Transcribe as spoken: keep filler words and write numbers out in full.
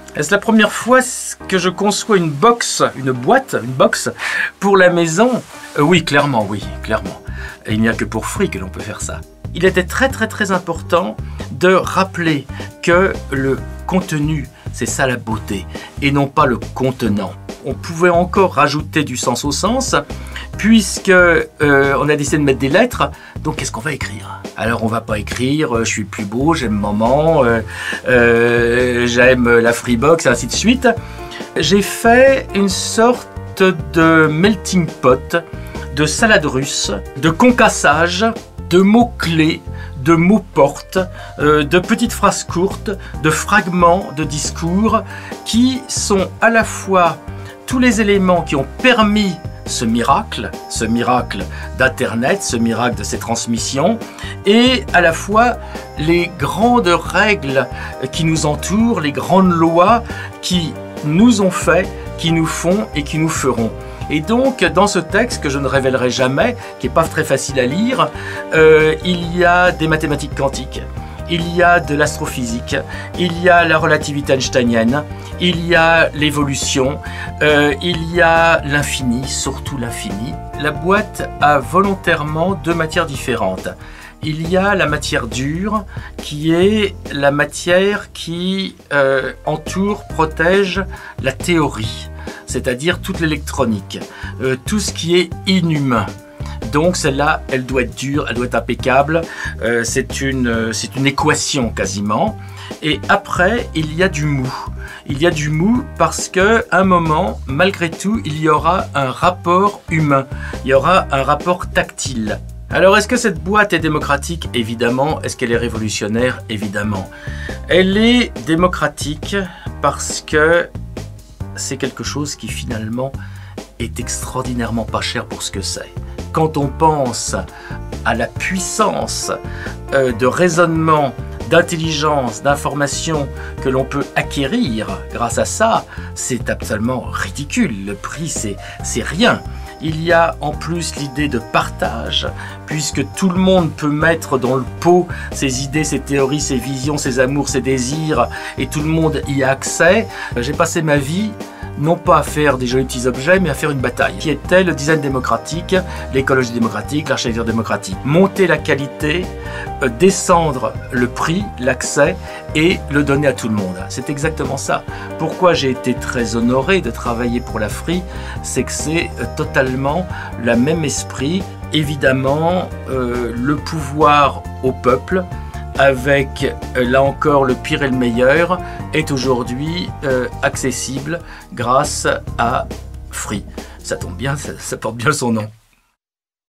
Est-ce la première fois que je conçois une box, une boîte, une box pour la maison? euh, Oui, clairement, oui, clairement. Et il n'y a que pour Free que l'on peut faire ça. Il était très très très important de rappeler que le contenu, c'est ça la beauté, et non pas le contenant. On pouvait encore rajouter du sens au sens, puisque euh, on a décidé de mettre des lettres. Donc qu'est-ce qu'on va écrire? Alors on va pas écrire euh, je suis plus beau, j'aime maman, euh, euh, j'aime la Freebox, et ainsi de suite. J'ai fait une sorte de melting pot, de salade russe, de concassage, de mots-clés, de mots portes, euh, de petites phrases courtes, de fragments de discours qui sont à la fois tous les éléments qui ont permis ce miracle, ce miracle d'Internet, ce miracle de ces transmissions, et à la fois les grandes règles qui nous entourent, les grandes lois qui nous ont fait, qui nous font et qui nous feront. Et donc, dans ce texte que je ne révélerai jamais, qui n'est pas très facile à lire, euh, il y a des mathématiques quantiques, il y a de l'astrophysique, il y a la relativité einsteinienne, il y a l'évolution, euh, il y a l'infini, surtout l'infini. La boîte a volontairement deux matières différentes. Il y a la matière dure, qui est la matière qui euh, entoure, protège la théorie, c'est-à-dire toute l'électronique, euh, tout ce qui est inhumain. Donc celle-là, elle doit être dure, elle doit être impeccable, euh, c'est une, c'est une équation quasiment. Et après, il y a du mou. Il y a du mou parce qu'à un moment, malgré tout, il y aura un rapport humain, il y aura un rapport tactile. Alors, est-ce que cette boîte est démocratique? Évidemment. Est-ce qu'elle est révolutionnaire? Évidemment. Elle est démocratique parce que c'est quelque chose qui finalement est extraordinairement pas cher pour ce que c'est. Quand on pense à la puissance euh, de raisonnement, d'intelligence, d'information que l'on peut acquérir grâce à ça, c'est absolument ridicule. Le prix, c'est c'est rien. Il y a en plus l'idée de partage, puisque tout le monde peut mettre dans le pot ses idées, ses théories, ses visions, ses amours, ses désirs, et tout le monde y a accès. J'ai passé ma vie non pas à faire des jolis petits objets, mais à faire une bataille, qui était le design démocratique, l'écologie démocratique, l'architecture démocratique. Monter la qualité, euh, descendre le prix, l'accès, et le donner à tout le monde. C'est exactement ça. Pourquoi j'ai été très honoré de travailler pour la Free, c'est que c'est euh, totalement le même esprit. Évidemment, euh, le pouvoir au peuple, avec, là encore, le pire et le meilleur, est aujourd'hui euh, accessible grâce à Free. Ça tombe bien, ça, ça porte bien son nom.